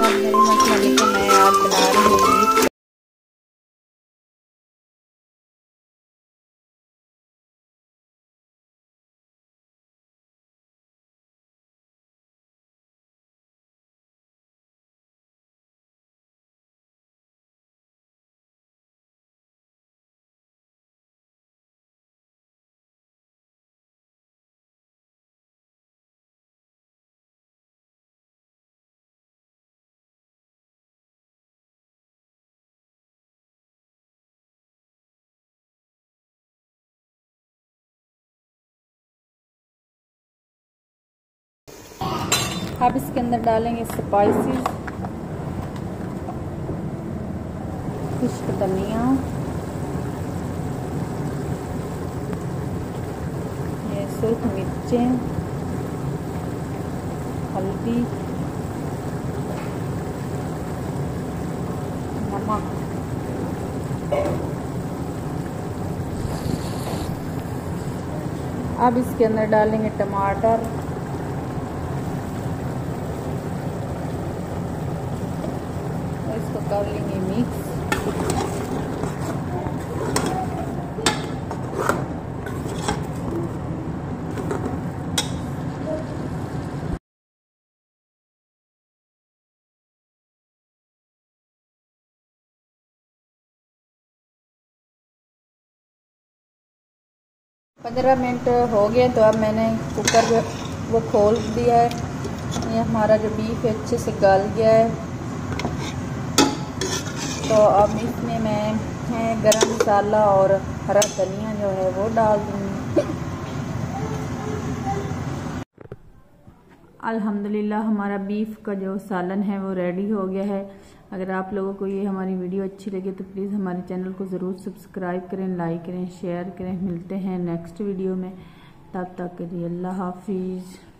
मेरी मसाले को मैं आज बना रही हूँ। अब इसके अंदर डालेंगे स्पाइसेस, खुश्क धनिया, ये सुर्ख मिर्चें, हल्दी, नमक, अब इसके अंदर डालेंगे टमाटर, इसको कर लेंगे मिक्स। पंद्रह मिनट हो गए तो अब मैंने कुकर वो खोल दिया है। ये हमारा जो बीफ है अच्छे से गल गया है। तो अब इसमें मैं गरम मसाला और हरा धनिया जो है वो डाल दूँगी। अल्हम्दुलिल्लाह हमारा बीफ का जो सालन है वो रेडी हो गया है। अगर आप लोगों को ये हमारी वीडियो अच्छी लगे तो प्लीज़ हमारे चैनल को ज़रूर सब्सक्राइब करें, लाइक करें, शेयर करें। मिलते हैं नेक्स्ट वीडियो में, तब तक के लिए अल्लाह हाफिज़।